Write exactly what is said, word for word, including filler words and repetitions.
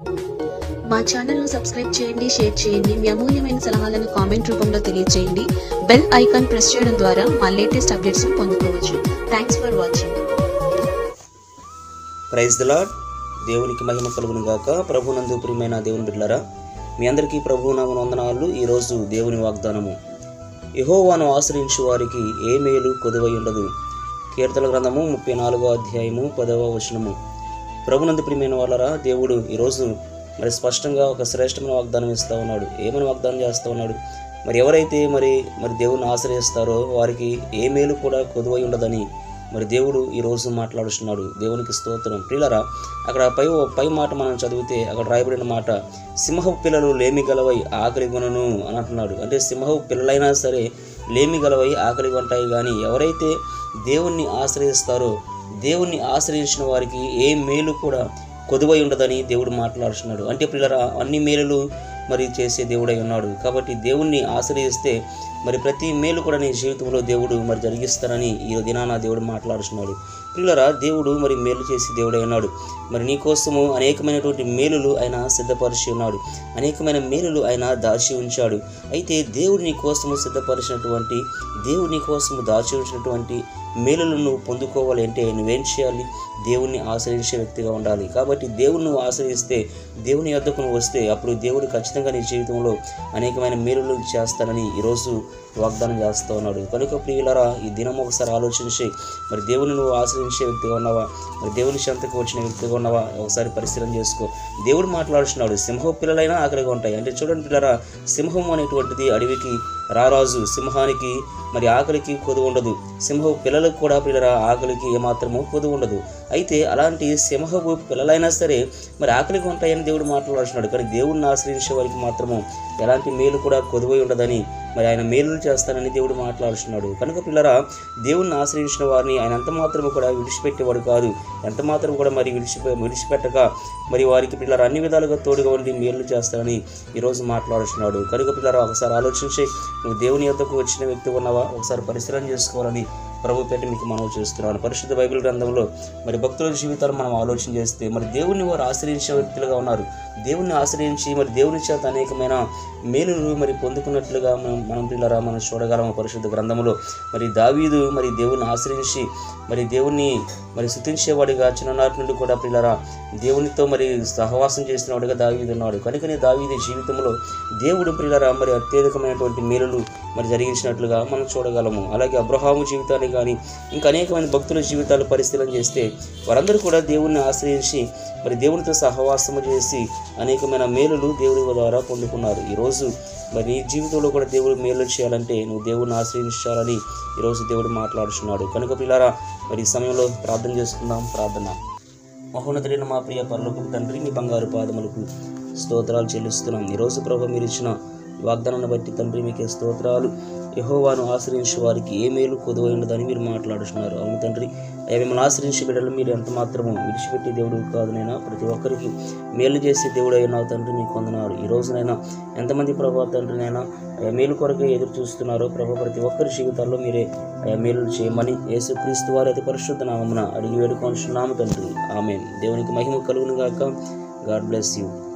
మా ఛానల్ను సబ్స్క్రైబ్ చేయండి, షేర్ చేయండి. మీ అమూల్యమైన సలహాలను కామెంట్ రూపంలో తెలియజేయండి. బెల్ ఐకాన్ ప్రెస్ చేయడం ద్వారా మా లేటెస్ట్ అప్డేట్స్ పొందుకోవచ్చు. Thanks for watching. Praise the lord. దేవునికి మహిమ కలుగును గాక. ప్రభునందు ప్రియమైన దేవుని బిడ్డలారా, మీ అందరికీ ప్రభువు నామమున వందనాలు. ఈరోజు దేవుని వాగ్దానము, యెహోవాను ఆశ్రయించు వారికి ఏ మేలు కొదువై ఉండదు. కీర్తన గ్రంథము ముప్పై నాలుగో అధ్యాయము పదవ వచనము. ప్రభునందు ప్రియమైన వాళ్ళరా, దేవుడు ఈరోజు మరి స్పష్టంగా ఒక శ్రేష్టమైన వాగ్దానం ఇస్తూ ఉన్నాడు. ఏమని వాగ్దానం చేస్తూ ఉన్నాడు? మరి ఎవరైతే మరి మరి దేవుని ఆశ్రయిస్తారో వారికి ఏ మేలు కూడా కొదువై ఉండదని మరి దేవుడు ఈరోజు మాట్లాడుతున్నాడు. దేవునికి స్తోత్రం. ప్రియులారా, అక్కడ పై పై మాట మనం చదివితే అక్కడ రాయబడిన మాట, సింహపు పిల్లలు లేమి గలవై ఆకలి కొనను అని అంటున్నాడు. అంటే సింహపు పిల్లలైనా సరే లేమి గలవై ఆకలి కొంటాయి, కానీ ఎవరైతే దేవుణ్ణి ఆశ్రయిస్తారో దేవుణ్ణి ఆశ్రయించిన వారికి ఏ మేలు కూడా కొదువై ఉండదని దేవుడు మాట్లాడుతున్నాడు. అంటే పిల్లరా, అన్ని మేలులు మరి చేసే దేవుడై ఉన్నాడు. కాబట్టి దేవుణ్ణి ఆశ్రయిస్తే మరి ప్రతి మేలు కూడా నీ జీవితంలో దేవుడు మరి జరిగిస్తానని ఈ దినాన దేవుడు మాట్లాడుతున్నాడు. పిల్లరా, దేవుడు మరి మేలు చేసి దేవుడై ఉన్నాడు. మరి నీ కోసము అనేకమైనటువంటి మేలులు ఆయన సిద్ధపరిచి ఉన్నాడు. అనేకమైన మేలులు ఆయన దాచి ఉంచాడు. అయితే దేవుడు నీ కోసము సిద్ధపరిచినటువంటి దేవుడు నీ కోసము దాచి ఉంచినటువంటి మేలులను నువ్వు పొందుకోవాలి అంటే నువ్వేం చేయాలి? దేవుణ్ణి ఆశ్రయించే వ్యక్తిగా ఉండాలి. కాబట్టి దేవుని నువ్వు ఆశ్రయిస్తే, దేవుని యొద్దకు నువ్వు వస్తే, అప్పుడు దేవుడు ఖచ్చితంగా నీ జీవితంలో అనేకమైన మేలులు చేస్తానని ఈరోజు వాగ్దానం చేస్తూ ఉన్నాడు. కనుక ప్రియులారా, ఈ దినం ఒకసారి ఆలోచించి, మరి దేవుని నువ్వు ఆశ్రయించే వ్యక్తిగా ఉన్నావా? మరి దేవుని చెంతకు వచ్చిన వ్యక్తిగా ఉన్నావా? ఒకసారి పరిశీలన చేసుకో. దేవుడు మాట్లాడుతున్నాడు, సింహం పిల్లలైనా ఆకలిగా ఉంటాయి. అంటే చూడండి పిల్లరా, సింహం అనేటువంటిది అడవికి రారాజు. సింహానికి మరి ఆకలికి కొదువు ఉండదు. సింహపు పిల్లలకు కూడా పిల్లల ఆకలికి ఏమాత్రమూ కొదువు ఉండదు. అయితే అలాంటి సింహపు పిల్లలైనా సరే మరి ఆకలికి ఉంటాయని దేవుడు మాట్లాడుతున్నాడు. కానీ దేవుడిని ఆశ్రయించే వారికి మాత్రము ఎలాంటి మేలు కూడా కొదువై ఉండదని, మరి ఆయన మేలు చేస్తానని దేవుడు మాట్లాడుతున్నాడు. కనుక పిల్లరా, దేవుణ్ణి ఆశ్రయించిన వారిని ఆయన ఎంత మాత్రము కూడా విడిచిపెట్టేవాడు కాదు. ఎంత మాత్రం కూడా మరి విడిచిపె విడిచిపెట్టక మరి వారికి పిల్లలు అన్ని విధాలుగా తోడుగా ఉండి మేలు చేస్తానని ఈరోజు మాట్లాడుతున్నాడు. కనుక పిల్లరా, ఒకసారి ఆలోచించి, నువ్వు దేవుని యొద్దకు వచ్చిన వ్యక్తి ఉన్నావా? ఒకసారి పరిశీలన చేసుకోవాలని ప్రభు పేట మీకు మనవి చేస్తున్నాను. పరిశుద్ధ బైబిల్ గ్రంథంలో మరి భక్తుల జీవితాలు మనం ఆలోచన చేస్తే మరి దేవుని వారు ఆశ్రయించే వ్యక్తులుగా ఉన్నారు. దేవుణ్ణి ఆశ్రయించి మరి దేవుని చేత అనేకమైన మేలులు మరి పొందుకున్నట్లుగా మనం మనం పిల్లరా మనం చూడగలము. పరిశుద్ధ గ్రంథంలో మరి దావీదు మరి దేవుణ్ణి ఆశ్రయించి మరి దేవుణ్ణి మరి స్తుతించేవాడిగా చిన్ననాటి నుండి కూడా పిల్లరా దేవునితో మరి సహవాసం చేసినవాడిగా దావీదు ఉన్నాడు. కనుకనే దావీదు జీవితంలో దేవుడు పిల్లరా మరి అత్యధికమైనటువంటి మేలులు మరి జరిగించినట్లుగా మనం చూడగలము. అలాగే అబ్రహాము జీవితాన్ని కానీ ఇంకా అనేకమైన భక్తుల జీవితాలు పరిశీలన చేస్తే వారందరూ కూడా దేవుణ్ణి ఆశ్రయించి మరి దేవునితో సహవాసము చేసి అనేకమైన మేలులు దేవుని ద్వారా పొందుకున్నారు. ఈరోజు మరి నీ జీవితంలో కూడా దేవుడు మేలు చేయాలంటే నువ్వు దేవుడిని ఆశ్రయించాలని ఈరోజు దేవుడు మాట్లాడుతున్నాడు. కనుక పిల్లారా, మరి ఈ సమయంలో ప్రార్థన చేసుకుందాం. ప్రార్థన. మహోన్నతుడైన మా ప్రియ పరలోకపు తండ్రి, మీ బంగారు పాదములకు స్తోత్రాలు చెల్లిస్తున్నాం. ఈరోజు ప్రభు మీరు ఇచ్చిన వాగ్దానాన్ని బట్టి తండ్రి మీకే స్తోత్రాలు. యెహోవాను ఆశ్రయించే వారికి ఏ మేలు కొదువై ఉండదని మీరు మాట్లాడుతున్నారు. అవును తండ్రి, అయ్యా మిమ్మల్ని ఆశ్రయించే బిడ్డలు మీరు ఎంత మాత్రము విడిచిపెట్టే దేవుడు కాదునైనా ప్రతి ఒక్కరికి మేలు చేసే దేవుడు అయినావు తండ్రి, మీకు వందనాలు. ఈ రోజునైనా ఎంతమంది ప్రభు తండ్రినైనా అయ్యా మేలు కొరకు ఎదురు చూస్తున్నారో ప్రభు ప్రతి ఒక్కరి జీవితాల్లో మీరే అయ్యా మేలు చేయమని యేసుక్రీస్తు వారి అతి పరిశుద్ధ నామమున అడిగి వేడుకొనుచున్నాము తండ్రి. ఆమేన్. దేవునికి మహిమ కలుగును గాక. God bless you.